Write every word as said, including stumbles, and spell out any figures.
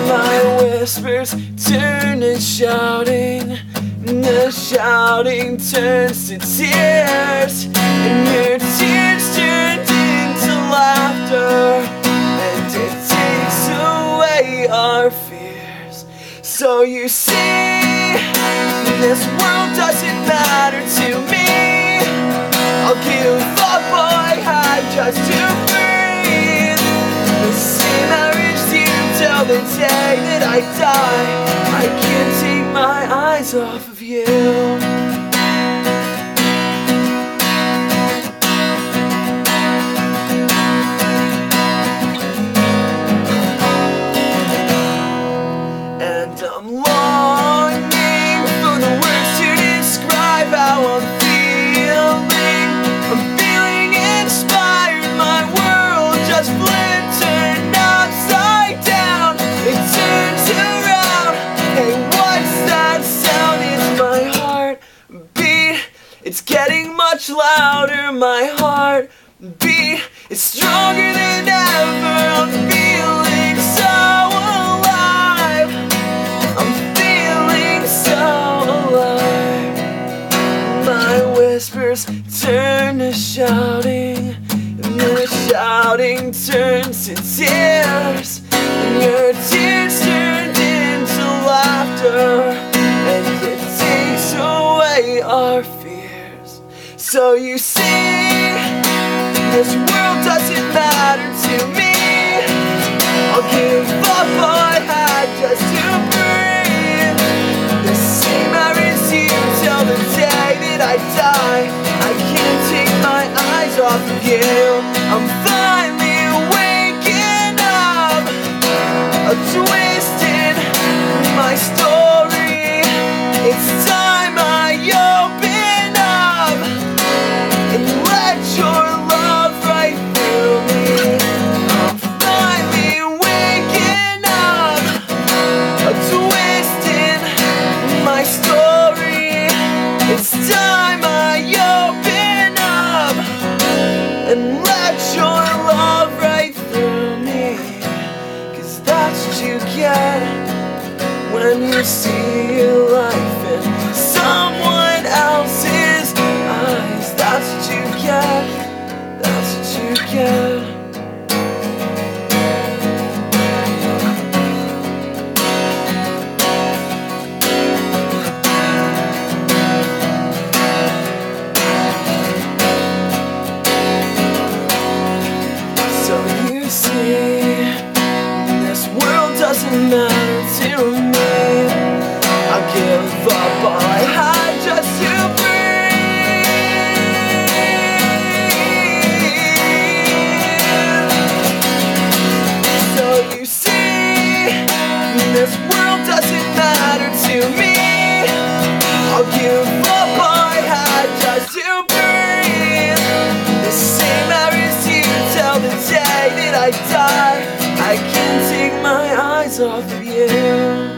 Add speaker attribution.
Speaker 1: My whispers turn to shouting, and the shouting turns to tears, and your tears turned into laughter, and it takes away our fears. So you see, this world doesn't matter to me. I'll give up all I had just to breathe. The same marriage you till the day that I die. I can't take my eyes off of you. And I'm longing for the words to describe how I'm feeling. I'm feeling inspired, my world just flipped, turned upside down. It turns around. Hey, what's that sound? It's my heartbeat. It's getting much louder. My heartbeat is stronger than ever. I'm feeling so alive. I'm feeling so alive. My whispers turn to shouting, and the shouting turns to tears, and your tears turned into laughter, and it takes away our fears. So you see, this world doesn't matter to me. I'll give up all I had just to breathe. The same marries you till the day that I die. I can't take my eyes off of you. I'm finally waking up, a twist in my story. It's time I open up and let your love right through me. I'm finally waking up, a twist in my story. It's time I open up and let your love right through me. 'Cause that's what you get when you see your life in someone else's eyes. That's what you get, that's what you get. So you see, this world doesn't matter to me. I'll give up all I had just to breathe. So you see, this world doesn't matter to me. I'll give up all I had just to breathe. The same marries you till the day that I die. I can't take my eyes off of you.